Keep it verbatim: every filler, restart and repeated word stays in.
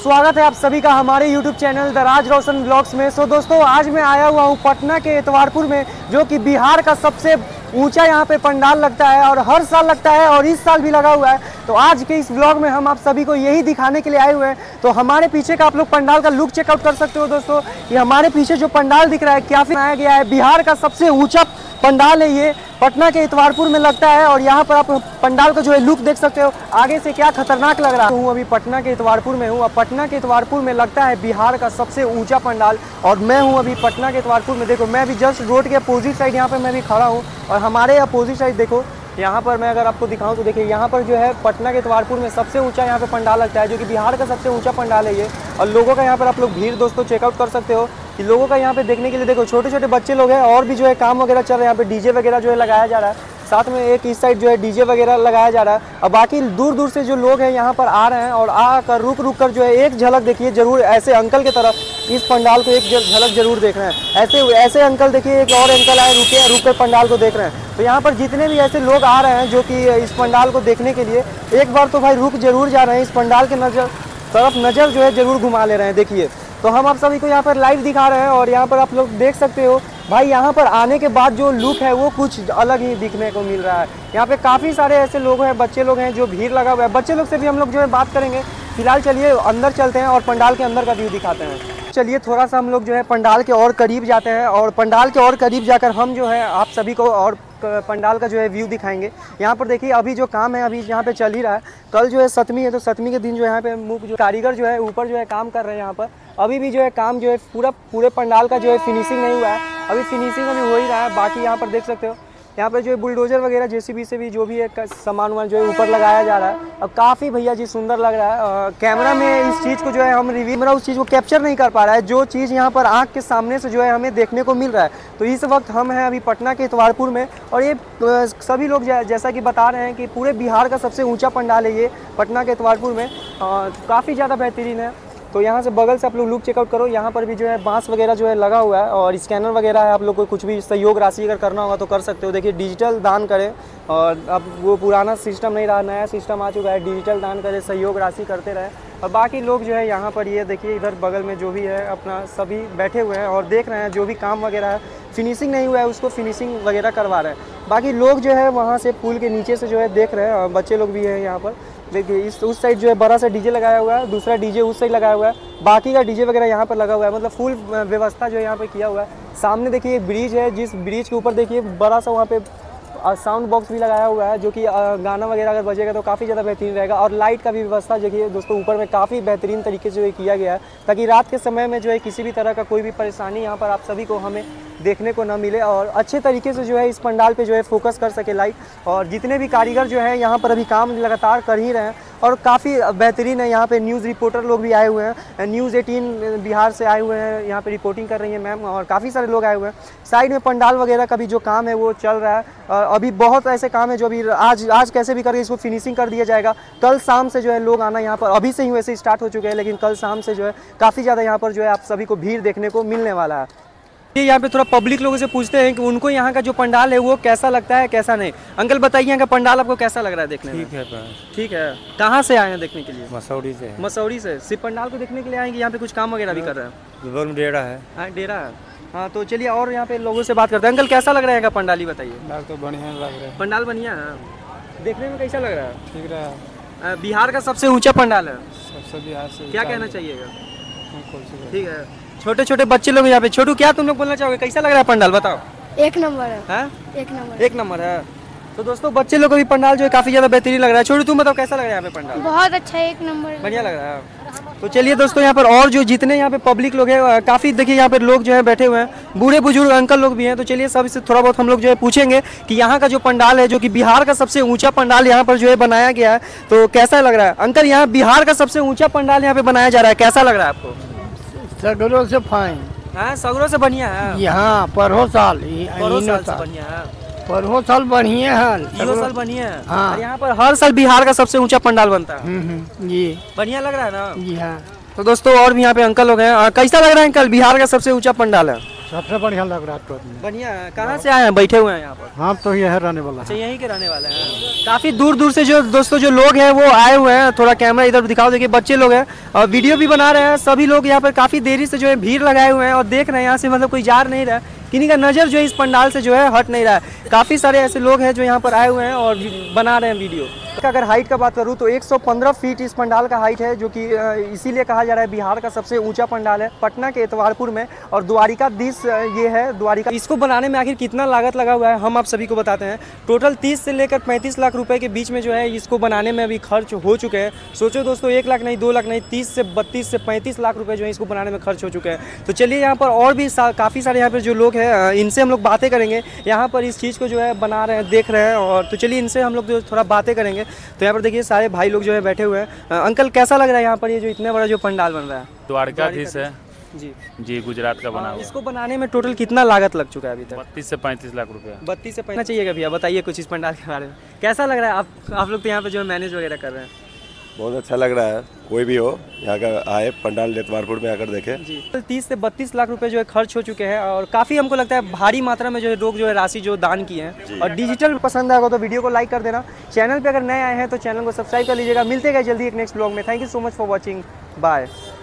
स्वागत है आप सभी का हमारे YouTube channel the Raj Roshan blogs में। सो दोस्तों, आज मैं आया हुआ हूँ पटना के इतवारपुर में, जो कि बिहार का सबसे ऊंचा यहाँ पे पंडाल लगता है और हर साल लगता है और इस साल भी लगा हुआ है। तो आज के इस ब्लॉग में हम आप सभी को यही दिखाने के लिए आए हुए हैं। तो हमारे पीछे का आप लोग पंडाल का लुक चेकआउट कर सकते हो। दोस्तों, ये हमारे पीछे जो पंडाल दिख रहा है क्या बनाया गया है, बिहार का सबसे ऊंचा पंडाल है। ये पटना के इतवारपुर में लगता है और यहाँ पर आप पंडाल का जो है लुक देख सकते हो आगे से, क्या खतरनाक लग रहा है। हूँ अभी पटना के इतवारपुर में हूँ। अब पटना के इतवारपुर में लगता है बिहार का सबसे ऊंचा पंडाल और मैं हूँ अभी पटना के इतवारपुर में। देखो, मैं अभी जस्ट रोड के अपोजिट साइड यहाँ पे मैं भी खड़ा हूँ और हमारे अपोजिट साइड देखो, यहाँ पर मैं अगर आपको दिखाऊं तो देखिए, यहाँ पर जो है पटना के इतवारपुर में सबसे ऊंचा यहाँ पे पंडाल लगता है, जो कि बिहार का सबसे ऊंचा पंडाल है ये। और लोगों का यहाँ पर आप लोग भीड़ दोस्तों चेकआउट कर सकते हो कि लोगों का यहाँ पे देखने के लिए देखो, छोटे छोटे बच्चे लोग हैं और भी जो है काम वगैरह चल रहा है। यहाँ पे डीजे वगैरह जो है लगाया जा रहा है, साथ में एक इस साइड जो है डीजे वगैरह लगाया जा रहा है। और बाकी दूर दूर से जो लोग हैं यहाँ पर आ रहे हैं और आकर रुक रुक कर जो है एक झलक देखिए जरूर, ऐसे अंकल की तरफ इस पंडाल को एक झलक जरूर देख रहे हैं। ऐसे ऐसे अंकल देखिए, एक और अंकल आए रुके रुक कर पंडाल को देख रहे हैं। तो यहाँ पर जितने भी ऐसे लोग आ रहे हैं जो कि इस पंडाल को देखने के लिए, एक बार तो भाई रुक जरूर जा रहे हैं, इस पंडाल के नजर तरफ नज़र जो है जरूर घुमा ले रहे हैं। देखिए, तो हम आप सभी को यहाँ पर लाइव दिखा रहे हैं और यहाँ पर आप लोग देख सकते हो भाई, यहाँ पर आने के बाद जो लुक है वो कुछ अलग ही दिखने को मिल रहा है। यहाँ पे काफ़ी सारे ऐसे लोग हैं, बच्चे लोग हैं जो भीड़ लगा हुआ है। बच्चे लोग से भी हम लोग जो है बात करेंगे। फिलहाल चलिए अंदर चलते हैं और पंडाल के अंदर का व्यू दिखाते हैं। चलिए थोड़ा सा हम लोग जो है पंडाल के और करीब जाते हैं और पंडाल के और करीब जाकर हम जो है आप सभी को और पंडाल का जो है व्यू दिखाएंगे। यहाँ पर देखिए, अभी जो काम है अभी यहाँ पे चल ही रहा है। कल जो है सप्तमी है, तो सप्तमी के दिन जो यहाँ पे मुख्य जो कारीगर जो है ऊपर जो है काम कर रहे हैं। यहाँ पर अभी भी जो है काम जो है पूरा पूरे पंडाल का जो है फिनिशिंग नहीं हुआ है, अभी फिनिशिंग अभी हो ही रहा है। बाकी यहाँ पर देख सकते हो, यहाँ पर जो है बुलडोजर वगैरह जेसीबी से भी जो भी है सामान वामान जो है ऊपर लगाया जा रहा है। अब काफ़ी भैया जी सुंदर लग रहा है। कैमरा में इस चीज़ को जो है हम रिव्यू में उस चीज़ को कैप्चर नहीं कर पा रहा है, जो चीज़ यहाँ पर आँख के सामने से जो है हमें देखने को मिल रहा है। तो इस वक्त हम हैं अभी पटना के इतवारपुर में और ये सभी लोग जैसा कि बता रहे हैं कि पूरे बिहार का सबसे ऊँचा पंडाल है ये पटना के इतवारपुर में। काफ़ी ज़्यादा बेहतरीन है। तो यहाँ से बगल से आप लोग लुक चेकआउट करो। यहाँ पर भी जो है बांस वगैरह जो है लगा हुआ है और स्कैनर वगैरह है। आप लोग को कुछ भी सहयोग राशि अगर करना होगा तो कर सकते हो। देखिए, डिजिटल दान करें, और अब वो पुराना सिस्टम नहीं रहा, नया सिस्टम आ चुका है। डिजिटल दान करें, सहयोग राशि करते रहे। और बाकी लोग जो है यहाँ पर ये देखिए, इधर बगल में जो भी है अपना सभी बैठे हुए हैं और देख रहे हैं। जो भी काम वगैरह है, फिनिशिंग नहीं हुआ है उसको फिनिशिंग वगैरह करवा रहे हैं। बाकी लोग जो है वहाँ से पुल के नीचे से जो है देख रहे हैं और बच्चे लोग भी हैं यहाँ पर। देखिए, इस उस साइड जो है बड़ा सा डीजे लगाया हुआ है, दूसरा डीजे उस साइड लगाया हुआ है, बाकी का डीजे वगैरह यहाँ पर लगा हुआ है। मतलब फुल व्यवस्था जो है यहाँ पे किया हुआ है। सामने देखिए एक ब्रिज है, जिस ब्रिज के ऊपर देखिए बड़ा सा वहाँ पे साउंड बॉक्स भी लगाया हुआ है, जो कि गाना वगैरह अगर बजेगा तो काफ़ी ज़्यादा बेहतरीन रहेगा। और लाइट का भी व्यवस्था देखिए दोस्तों ऊपर में काफ़ी बेहतरीन तरीके से जो है किया गया है, ताकि रात के समय में जो है किसी भी तरह का कोई भी परेशानी यहाँ पर आप सभी को हमें देखने को न मिले और अच्छे तरीके से जो है इस पंडाल पे जो है फोकस कर सके लाइट। और जितने भी कारीगर जो है यहाँ पर अभी काम लगातार कर ही रहे हैं और काफ़ी बेहतरीन है। यहाँ पे न्यूज़ रिपोर्टर लोग भी आए हुए हैं, न्यूज़ एटीन बिहार से आए हुए हैं, यहाँ पे रिपोर्टिंग कर रही है मैम, और काफ़ी सारे लोग आए हुए हैं। साइड में पंडाल वगैरह का भी जो काम है वो चल रहा है और अभी बहुत ऐसे काम है जो अभी आज आज कैसे भी करके इसको फिनिशिंग कर दिया जाएगा। कल शाम से जो है लोग आना यहाँ पर, अभी से ही वैसे स्टार्ट हो चुके हैं, लेकिन कल शाम से जो है काफ़ी ज़्यादा यहाँ पर जो है आप सभी को भीड़ देखने को मिलने वाला है। यहाँ पे थोड़ा पब्लिक लोगों से पूछते हैं कि उनको यहाँ का जो पंडाल है वो कैसा लगता है, कैसा नहीं। अंकल बताइए, यहाँ का पंडाल आपको कैसा लग रहा है देखने में? ठीक है। ठीक है। कहाँ से आए हैं देखने के लिए? मसौड़ी से। मसौड़ी से सिर्फ पंडाल को देखने के लिए आएंगे? यहाँ पे कुछ काम वगैरह भी कर रहे हैं? बगल में डेरा है। हाँ, डेरा है। हाँ, तो चलिए और यहाँ पे लोगों से बात करते हैं। अंकल कैसा लग रहा है पंडाल, ही बताइए। पंडाल तो बढ़िया लग रहा है। पंडाल बढ़िया है, देखने में कैसा लग रहा है? ठीक रहा है। बिहार का सबसे ऊंचा पंडाल है सबसे बिहार से। क्या कहना चाहिएगा? ठीक है। छोटे छोटे बच्चे लोग यहाँ पे, छोटू क्या तुम लोग बोलना चाहोगे, कैसा लग रहा है पंडाल बताओ? एक नंबर है। हाँ? एक नंबर एक नंबर है। तो दोस्तों बच्चे लोग को भी पंडाल जो है काफी ज्यादा बेहतरीन लग रहा है। छोटू तुम बताओ कैसा लग रहा है यहाँ पे पंडाल? बहुत अच्छा है, एक नंबर बढ़िया लग रहा है। तो चलिए दोस्तों, यहाँ पर और जो जितने यहाँ पे पब्लिक लोग हैं काफ़ी देखिए यहाँ पे लोग जो है बैठे हुए हैं, बूढ़े बुजुर्ग अंकल लोग भी हैं। तो चलिए सब इससे थोड़ा बहुत हम लोग जो है पूछेंगे कि यहाँ का जो पंडाल है, जो कि बिहार का सबसे ऊंचा पंडाल यहाँ पर जो है बनाया गया है, तो कैसा लग रहा है? अंकल, यहाँ बिहार का सबसे ऊंचा पंडाल यहाँ पे बनाया जा रहा है, कैसा लग रहा है आपको? सगरों से फाइन। हाँ, सगरों से बढ़िया है। यहाँ परहो साल परहो साल से बढ़िया है। परहो साल बढ़िया है। इहो साल बढ़िया है। हाँ। और यहाँ पर हर साल बिहार का सबसे ऊंचा पंडाल बनता है। जी बढ़िया लग रहा है ना? जी हाँ। तो दोस्तों और भी यहाँ पे अंकल लोग हैं। कैसा लग रहा है अंकल, बिहार का सबसे ऊंचा पंडाल है? सबसे बढ़िया लग रहा है। बढ़िया है। कहाँ से आए हैं, बैठे हुए हैं यहाँ पर? हम तो यह रहने वाला अच्छा, यहीं के रहने वाले हैं। काफी दूर दूर से जो दोस्तों जो लोग हैं वो आए हुए हैं। थोड़ा कैमरा इधर दिखाओ, देखिए बच्चे लोग हैं और वीडियो भी बना रहे हैं। सभी लोग यहाँ पर काफी देरी से जो है भीड़ लगाए हुए हैं और देख रहे हैं। यहाँ से मतलब कोई जा नहीं रहा है, किन्हीं का नज़र जो है इस पंडाल से जो है हट नहीं रहा है। काफ़ी सारे ऐसे लोग हैं जो यहाँ पर आए हुए हैं और बना रहे हैं वीडियो। अगर हाइट का बात करूँ तो एक सौ पंद्रह फीट इस पंडाल का हाइट है, जो कि इसीलिए कहा जा रहा है बिहार का सबसे ऊंचा पंडाल है, पटना के इतवारपुर में। और द्वारिकाधीश ये है, द्वारिका। इसको बनाने में आखिर कितना लागत लगा हुआ है हम आप सभी को बताते हैं। टोटल तीस से लेकर पैंतीस लाख रुपए के बीच में जो है इसको बनाने में अभी खर्च हो चुके हैं। सोचो दोस्तों, एक लाख नहीं, दो लाख नहीं, तीस से बत्तीस से पैंतीस लाख रुपए जो है इसको बनाने में खर्च हो चुके हैं। तो चलिए यहाँ पर और भी काफ़ी सारे यहाँ पर जो लोग हैं इनसे हम लोग बातें करेंगे। यहाँ पर इस चीज़ को जो है बना रहे हैं, देख रहे हैं। और तो चलिए इनसे हम लोग जो थोड़ा बातें करेंगे। तो यहाँ पर देखिए सारे भाई लोग जो है बैठे हुए हैं। अंकल, कैसा लग रहा है यहाँ पर ये जो इतना बड़ा जो पंडाल बन रहा है? द्वारकाधीश है जी जी, गुजरात का बना हुआ। इसको बनाने में टोटल कितना लागत लग चुका है अभी तक? बत्तीस से पैंतीस लाख रुपया। बत्तीस से पैंतीस चाहिएगा भैया, बताइए कुछ इस पंडाल के बारे में। कैसा लग रहा है? आप आप लोग तो यहाँ पे जो है मैनेज वगैरह कर रहे हैं। बहुत अच्छा लग रहा है। कोई भी हो यहाँ का आए, पंडाल इतवारपुर में आकर देखे। जी, तीस से बत्तीस लाख रुपए जो है खर्च हो चुके हैं और काफ़ी हमको लगता है भारी मात्रा में जो है लोग जो है राशि जो दान किए हैं। और डिजिटल पसंद आएगा तो वीडियो को लाइक कर देना। चैनल पे अगर नए आए हैं तो चैनल को सब्सक्राइब कर लीजिएगा। मिलते गए जल्दी एक नेक्स्ट ब्लॉग में। Thank you so much for watching, bye.